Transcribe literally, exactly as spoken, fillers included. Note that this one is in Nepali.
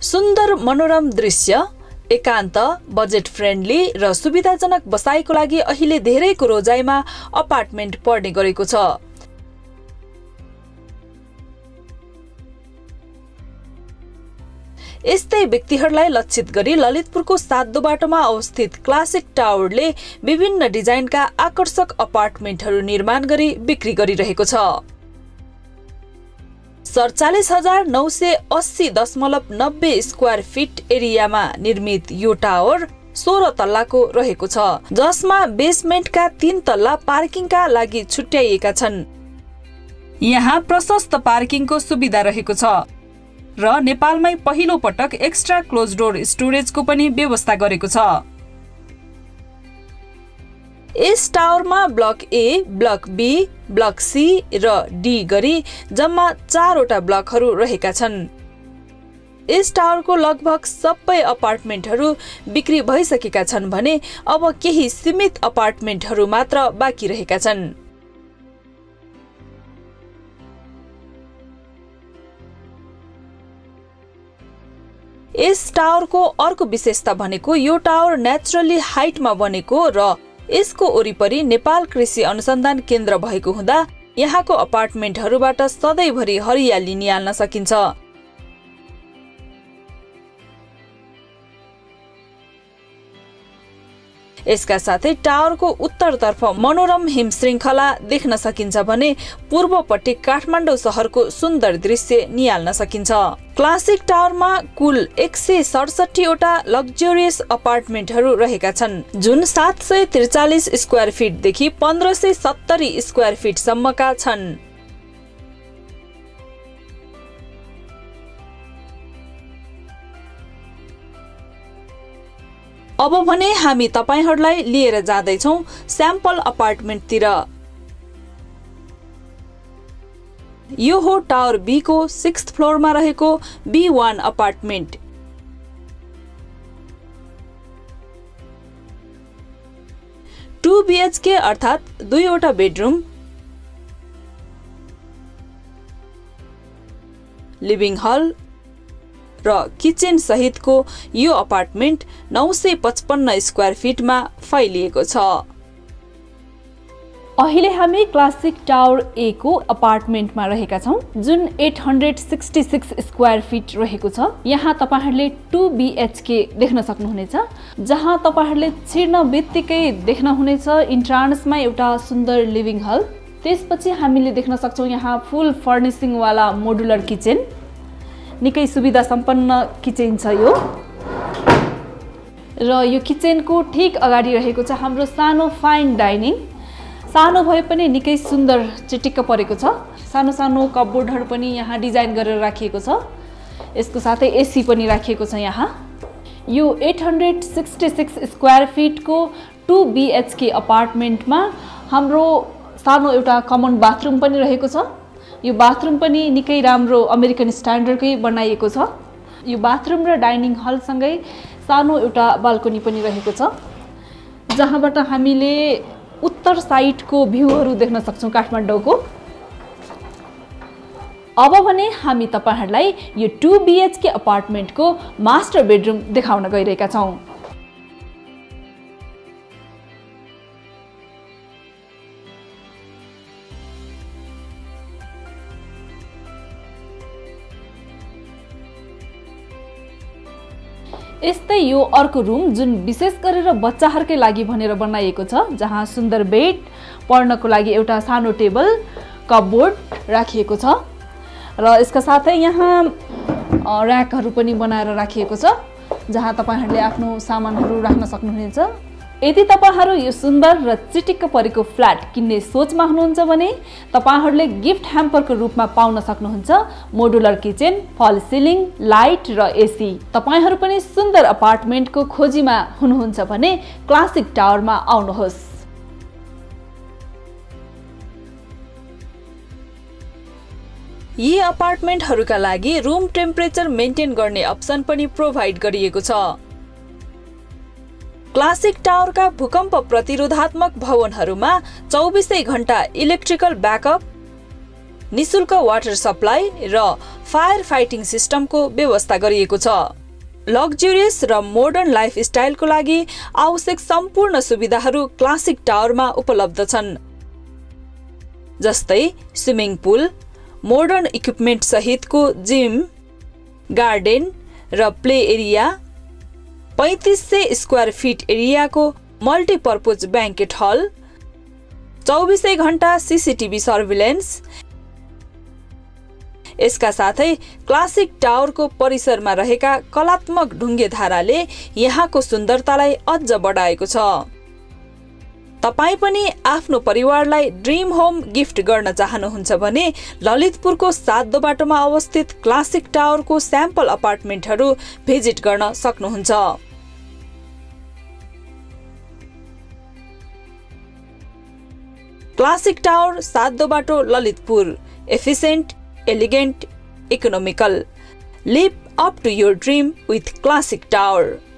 सुन्दर मनोरम दृश्य, एकान्त, बजेट फ्रेन्डली र सुविधाजनक बसाइको लागि अहिले धेरैको रोजाइमा अपार्टमेन्ट पर्ने गरेको छ। यस्तै व्यक्तिहरूलाई लक्षित गरी ललितपुरको सातदो बाटोमा अवस्थित क्लासिक टावरले विभिन्न डिजाइनका आकर्षक अपार्टमेन्टहरू निर्माण गरी बिक्री गरिरहेको छ। सडचालिस हजार नौ सय अस्सी दशमलव नब्बे स्क्वायर फिट एरियामा निर्मित यो टावर सोह्र तल्लाको रहेको छ, जसमा बेसमेन्टका तीन तल्ला पार्किङका लागि छुट्याइएका छन्। यहाँ प्रशस्त पार्किङको सुविधा रहेको छ र नेपालमै पहिलो पटक एक्स्ट्रा क्लोज डोर स्टोरेजको पनि व्यवस्था गरेको छ। यस टावरमा block A, block B, block C र डी गरी जम्मा चारवटा ब्लकहरू रहेका छन्। यस टावरको लगभग सबै अपार्टमेन्टहरू बिक्री भइसकेका छन् भने अब केही सीमित अपार्टमेन्टहरू मात्र बाँकी रहेका छन्। यस टावरको अर्को विशेषता भनेको यो टावर नेचुरली हाइटमा बनेको र यसको वरिपरि नेपाल कृषि अनुसन्धान केन्द्र भएको हुँदा यहाँको अपार्टमेन्टहरूबाट सधैँभरि हरियाली निहाल्न सकिन्छ। यसका साथै टावरको उत्तरतर्फ मनोरम हिम श्रृङ्खला देख्न सकिन्छ भने पूर्वपट्टि काठमाडौँ शहरको सुन्दर दृश्य निहाल्न सकिन्छ। क्लासिक टावरमा कुल एक सय सडसठी वटा लग्जरियस अपार्टमेन्टहरू रहेका छन्, जुन सात सय त्रिचालिस स्क्वायर फिटदेखि पन्ध्र सय सत्तरी स्क्वायर फिटसम्मका छन्। अब भने हामी तपाईहरुलाई लिएर जाँदैछौं स्याम्पल अपार्टमेन्टतिर। यो हो टावर बी को सिक्स्थ फ्लोरमा रहेको बी वान अपार्टमेन्ट। टू बीएचके अर्थात दुईवटा बेडरुम, लिभिङ हल र किचन सहितको यो अपार्टमेन्ट नौ सय पचपन्न स्क्वायर फिटमा फैलिएको छ। अहिले हामी क्लासिक टावर ए को अपार्टमेन्टमा रहेका छौं, जुन आठ सय छयासठ स्क्वायर फिट रहेको छ। यहाँ तपाईहरुले टू बीएचके देख्न सक्नुहुनेछ, जहाँ तपाईहरुले छिर्न बित्तिकै देख्न हुनेछ इन्ट्रान्समा एउटा सुन्दर लिभिङ हल। त्यसपछि हामीले देख्न सक्छौं यहाँ फुल फर्निशिङ वाला मोडुलर किचन, निकै सुविधा सम्पन्न किचन छ यो। र यो किचनको ठीक अगाडि रहेको छ हाम्रो सानो फाइन डाइनिङ। सानो भए पनि निकै सुन्दर चिटिक्क परेको छ। सानो सानो कपबोर्डहरू पनि यहाँ डिजाइन गरेर राखिएको छ। यसको साथै एसी पनि राखिएको छ यहाँ। यो आठ सय छयासठ स्क्वायर फिटको टू बीएचके अपार्टमेन्टमा हाम्रो सानो एउटा कमन बाथरुम पनि रहेको छ। यो बाथरुम पनि निकै राम्रो अमेरिकन स्ट्यान्डर्डकै बनाइएको छ। यो बाथरुम र डाइनिङ हल सँगै सानो एउटा बाल्कनी पनि रहेको छ, जहाँबाट हामीले उत्तर साइडको भ्यूहरू देख्न सक्छौं काठमाडौँको। अब भने हामी तपाईहरुलाई यो टू बीएचके अपार्टमेन्टको मास्टर बेडरुम देखाउन गइरहेका छौं। यस्तै यो अर्को रुम जुन विशेष गरेर बच्चाहरुकै लागि भनेर बनाइएको छ, जहाँ सुन्दर बेड, पढ्नको लागि एउटा सानो टेबल, कपबोर्ड राखिएको छ र यसका साथै यहाँ र्याकहरू पनि बनाएर राखिएको छ, जहाँ तपाईहरुले आफ्नो सामानहरू राख्न सक्नुहुनेछ। यदि तपाईहरु यो सुन्दर र चिटिक्क परेको फ्ल्याट किन्ने सोचमा हुनुहुन्छ भने तपाईहरुले गिफ्ट ह्याम्परको रूपमा पाउन सक्नुहुन्छ modular kitchen, fall ceiling, light र एसी। तपाईहरु पनि सुन्दर अपार्टमेन्टको खोजीमा हुनुहुन्छ भने क्लासिक टावरमा आउनुहोस्। यी अपार्टमेन्टहरूका लागि रुम टेम्परेचर मेन्टेन गर्ने अप्सन पनि प्रोभाइड गरिएको छ। क्लासिक टावरका भूकम्प प्रतिरोधात्मक भवनहरूमा चौबीसै घण्टा इलेक्ट्रिकल ब्याकअप निशुल्क वाटर सप्लाई र फायर फाइटिङ सिस्टमको व्यवस्था गरिएको छ। लग्जरियस र मोडर्न लाइफस्टाइलको लागि आवश्यक सम्पूर्ण सुविधाहरू क्लासिक टावरमा उपलब्ध छन्, जस्तै स्विमिङ पुल, मोडर्न इक्विपमेन्ट सहितको जिम, गार्डन र प्ले एरिया, पैंतीस सय स्क्वायर फिट एरियाको मल्टिपर्पज ब्याङ्केट हल, चौबिसै घण्टा सीसीटीभी सर्भिलेन्स। यसका साथै क्लासिक टावरको परिसरमा रहेका कलात्मक ढुङ्गे धाराले यहाँको सुन्दरतालाई अझ बढाएको छ। तपाई पनि आफ्नो परिवारलाई ड्रिम होम गिफ्ट गर्न चाहनुहुन्छ भने ललितपुरको सातदो बाटोमा अवस्थित क्लासिक टावरको स्याम्पल अपार्टमेन्टहरू भिजिट गर्न सक्नुहुन्छ। Classic tower Satdobato Lalitpur, efficient, elegant, economical. Live up to your dream with classic tower.